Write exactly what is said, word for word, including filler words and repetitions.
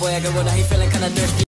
boy, I got what he feeling kinda thirsty.